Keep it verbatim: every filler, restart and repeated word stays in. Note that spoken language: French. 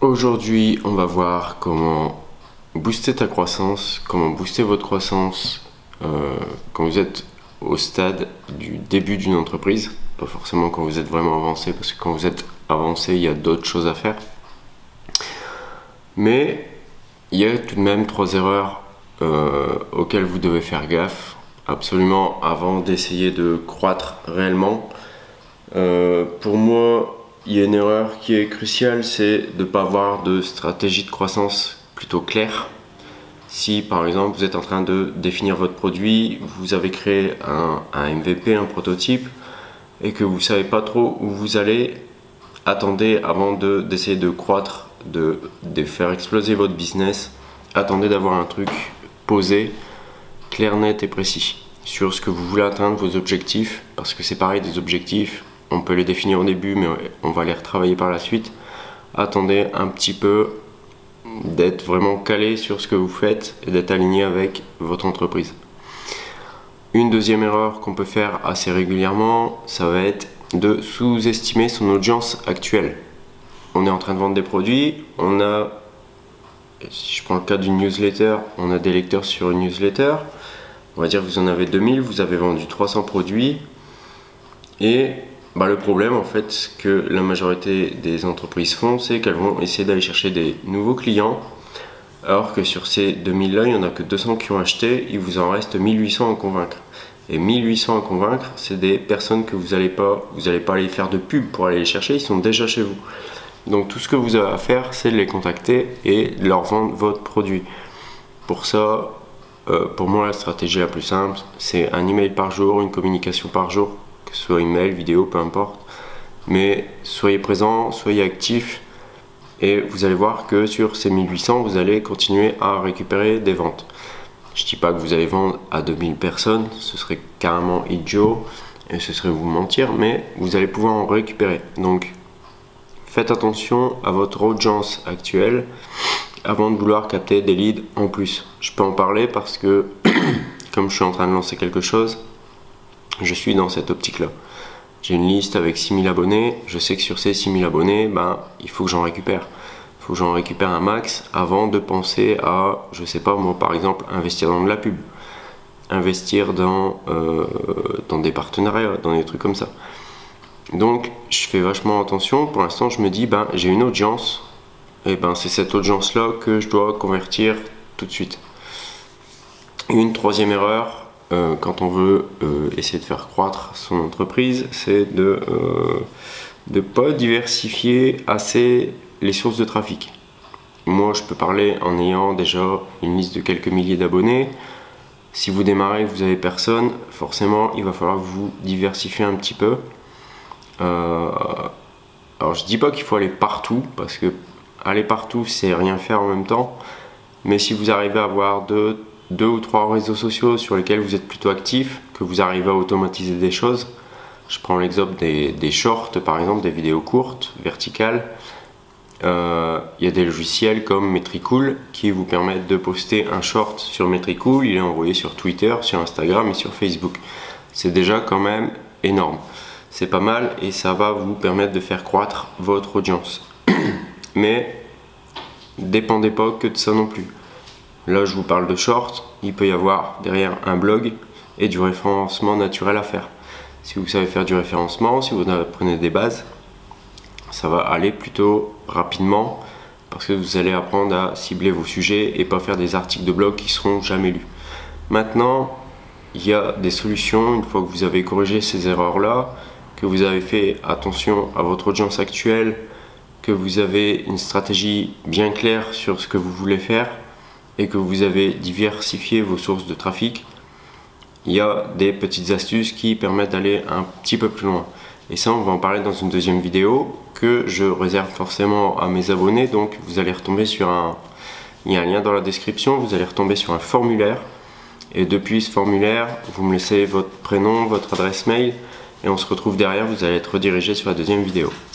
Aujourd'hui, on va voir comment booster ta croissance, comment booster votre croissance euh, quand vous êtes au stade du début d'une entreprise, pas forcément quand vous êtes vraiment avancé, parce que quand vous êtes avancé, il y a d'autres choses à faire. Mais il y a tout de même trois erreurs euh, auxquelles vous devez faire gaffe, absolument, avant d'essayer de croître réellement. Euh, pour moi, il y a une erreur qui est cruciale, c'est de ne pas avoir de stratégie de croissance plutôt claire. Si par exemple vous êtes en train de définir votre produit, vous avez créé un, un M V P, un prototype, et que vous ne savez pas trop où vous allez, attendez avant de, d'essayer de croître, de, de faire exploser votre business, attendez d'avoir un truc posé, clair, net et précis sur ce que vous voulez atteindre, vos objectifs, parce que c'est pareil, des objectifs, on peut les définir au début, mais on va les retravailler par la suite. Attendez un petit peu d'être vraiment calé sur ce que vous faites et d'être aligné avec votre entreprise. Une deuxième erreur qu'on peut faire assez régulièrement, ça va être de sous-estimer son audience actuelle. On est en train de vendre des produits, on a, si je prends le cas d'une newsletter, on a des lecteurs sur une newsletter, on va dire que vous en avez deux mille, vous avez vendu trois cents produits, et bah, le problème en fait que la majorité des entreprises font, c'est qu'elles vont essayer d'aller chercher des nouveaux clients, alors que sur ces deux mille là, il n'y en a que deux cents qui ont acheté, il vous en reste mille huit cents à convaincre. Et mille huit cents à convaincre, c'est des personnes que vous n'allez pas, vous n'allez pas aller faire de pub pour aller les chercher, ils sont déjà chez vous. Donc tout ce que vous avez à faire, c'est de les contacter et de leur vendre votre produit. Pour ça, euh, pour moi, la stratégie la plus simple, c'est un email par jour, une communication par jour, que ce soit email, vidéo, peu importe. Mais soyez présent, soyez actif et vous allez voir que sur ces mille huit cents, vous allez continuer à récupérer des ventes. Je ne dis pas que vous allez vendre à deux mille personnes, ce serait carrément idiot et ce serait vous mentir, mais vous allez pouvoir en récupérer. Donc faites attention à votre audience actuelle avant de vouloir capter des leads en plus. Je peux en parler parce que comme je suis en train de lancer quelque chose, je suis dans cette optique-là. J'ai une liste avec six mille abonnés, je sais que sur ces six mille abonnés, ben, il faut que j'en récupère. Il faut que j'en récupère un max avant de penser à, je sais pas moi par exemple, investir dans de la pub, investir dans, euh, dans des partenariats, dans des trucs comme ça. Donc je fais vachement attention. Pour l'instant je me dis, ben, j'ai une audience, et ben, c'est cette audience-là que je dois convertir tout de suite. Une troisième erreur, Euh, quand on veut euh, essayer de faire croître son entreprise, c'est de ne euh, pas diversifier assez les sources de trafic. Moi, je peux parler en ayant déjà une liste de quelques milliers d'abonnés. Si vous démarrez, vous n'avez personne, forcément, il va falloir que vous diversifiez un petit peu. Euh, alors, je ne dis pas qu'il faut aller partout, parce que aller partout, c'est rien faire en même temps. Mais si vous arrivez à avoir deux, deux ou trois réseaux sociaux sur lesquels vous êtes plutôt actif, que vous arrivez à automatiser des choses. Je prends l'exemple des, des shorts, par exemple, des vidéos courtes, verticales. Euh, il y a des logiciels comme Metricool qui vous permettent de poster un short sur Metricool, il est envoyé sur Twitter, sur Instagram et sur Facebook. C'est déjà quand même énorme. C'est pas mal et ça va vous permettre de faire croître votre audience. Mais dépendez pas que de ça non plus. Là, je vous parle de short, il peut y avoir derrière un blog et du référencement naturel à faire. Si vous savez faire du référencement, si vous apprenez des bases, ça va aller plutôt rapidement parce que vous allez apprendre à cibler vos sujets et pas faire des articles de blog qui seront jamais lus. Maintenant, il y a des solutions, une fois que vous avez corrigé ces erreurs-là, que vous avez fait attention à votre audience actuelle, que vous avez une stratégie bien claire sur ce que vous voulez faire, et que vous avez diversifié vos sources de trafic, il y a des petites astuces qui permettent d'aller un petit peu plus loin. Et ça, on va en parler dans une deuxième vidéo que je réserve forcément à mes abonnés. Donc vous allez retomber sur un... Il y a un lien dans la description, vous allez retomber sur un formulaire. Et depuis ce formulaire, vous me laissez votre prénom, votre adresse mail, et on se retrouve derrière, vous allez être redirigé sur la deuxième vidéo.